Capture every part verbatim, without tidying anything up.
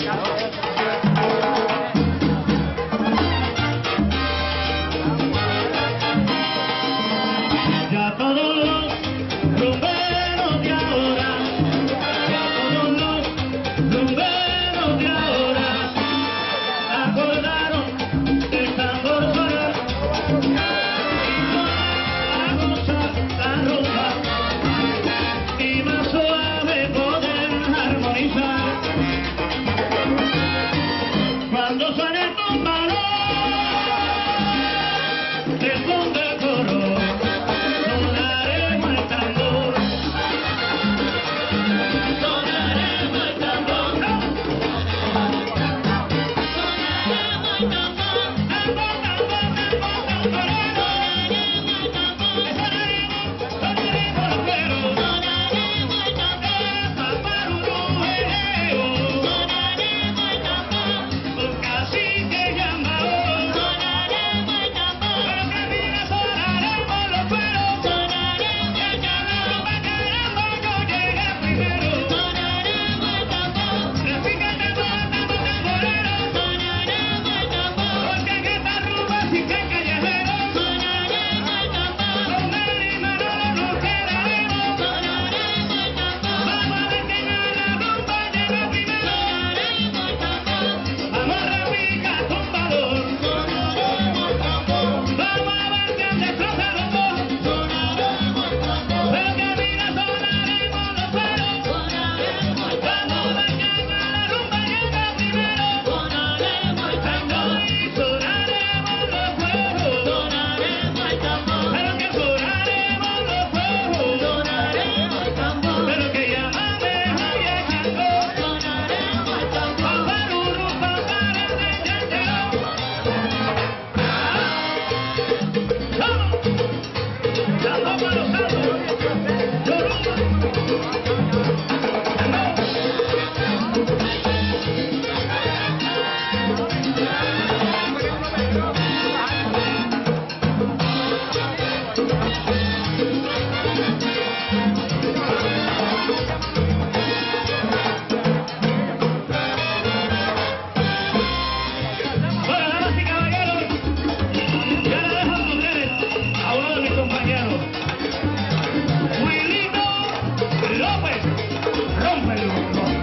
Ya todos los rumberos de ahora, ya todos los rumberos de ahora acordaron del tambor solar y la goza, la rosa y más suave poder armonizar cuando suene el tumbalón del son del coro. Sonaremos el tambor, sonaremos el tambor, sonaremos el tambor, tambor, tambor, tambor, sonaremos el tambor, sonaremos, sonaremos los cueros, sonaremos el tambor, paparurujeo, sonaremos el tambor, con cacique llamado, sonaremos el tambor, pero que mira sonaremos los cueros, sonaremos el tambor, pa' caramba yo llegué primero, sonaremos el tambor, repica el tambor, tambor, tamborero, sonaremos el tambor, porque en esta rumba sí que hay callejeros, sonaremos el tambor, con Mary y Manolo nos quedaremos, sonaremos el tambor, vamos a ver quién a la rumba llega primero, sonaremos el tambor, vamos a repicar tumbador, sonaremos el tambor, vamos a ver quién destroza los dos, sonaremos el tambor, pero que mira sonaremos los cueros, sonaremos el tambor, vamos a ver quién a la rumba llega primero, sonaremos el tambor, y sonaremos los cueros, sonaremos el tambor, pero que sonaremos los cueros, sonaremos el tambor, pero que llamame Javier Chango, sonaremos el tambor, paparuru, papara, de chachero. ¡Vamos! ¡Vamos a los saltos! ¡Yoruba! Bueno, damas y caballeros, ya le dejo con ustedes a uno de mis compañeros, Wilito López, rómpelo.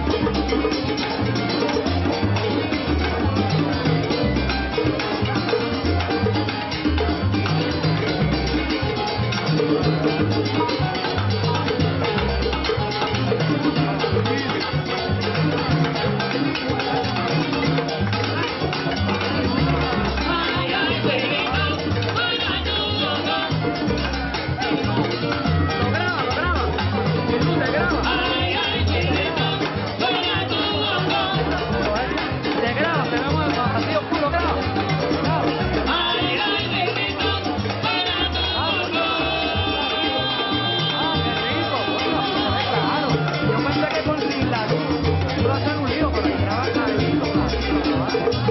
Ay, ay, Wilito, suena tu bongo. Ay, ay, Wilito, suena tu bongo. Te graba, te graba así oscuro, graba. Ay, ay, Wilito, suena tu bongo. Ah, qué rico, bueno, se ve claro. Yo pensé que con sin la luz iba a ser un lío, pero graba clarito, clarito, clarito.